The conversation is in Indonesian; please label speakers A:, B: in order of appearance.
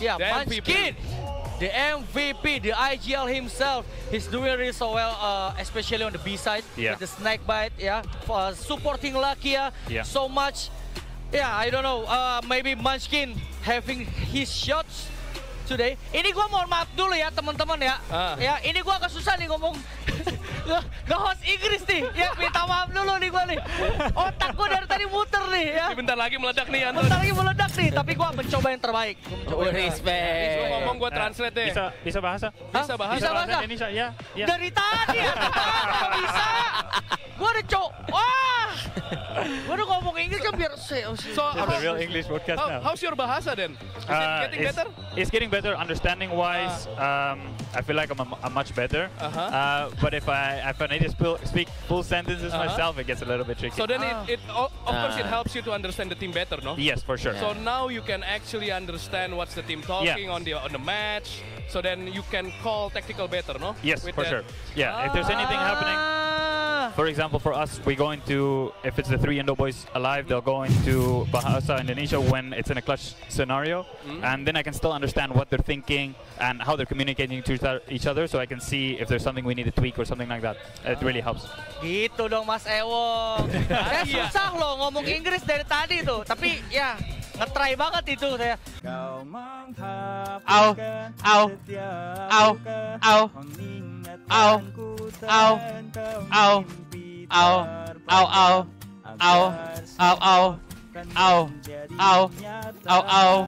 A: Yeah,
B: The
A: Munchkin, the MVP, the IGL himself. He's doing really so well, especially on the B side with the snake bite. Yeah, supporting Lakia so much. Yeah, I don't know. Maybe Munchkin having his shots today. Ini gua mohon maaf dulu ya teman-teman ya. Ya, ini gua agak susah nih ngomong nge-host Inggris nih. Ya, minta maaf dulu nih gua nih. Otak gua dari tadi muter nih ya.
B: Bentar lagi meledak nih Anton.
A: Bentar lagi meledak nih, tapi gua mencoba yang terbaik.
C: Respect.
B: Lu ngomong gua translate deh.
D: Bisa bahasa?
B: Bisa bahasa.
A: Bisa bahasa
D: Indonesia, ya.
A: Dari tadi ya, nggak bisa. Gua udah wah. Gua udah ngomong Inggris kan biar
B: So,
D: It's a real English podcast now.
B: how's your bahasa then? Is it getting better?
D: It's getting better understanding wise. I feel like I'm much better. But if I need to speak full sentences myself, it gets a little bit tricky.
B: So then of course it helps you to understand the team better, no?
D: Yes, for sure.
B: So now you can actually understand what's the team talking on the match. So then you can call tactical better, no?
D: Yes,
B: With
D: for
B: that.
D: sure. Yeah, if there's anything happening, for example, for us, we go into, if it's the 3 Indo boys alive, they'll go into Bahasa Indonesia when it's in a clutch scenario, and then I can still understand what they're thinking and how they're communicating to each other, so I can see if there's something we need to tweak or something like that. It really helps.
A: Gitu dong Mas Ewong. Saya susah loh ngomong Inggris dari tadi tuh, tapi ya nge-try banget itu saya.
D: Au, au, au, au, au, au, au, au, au, au, au, au, au, au, au, au, au.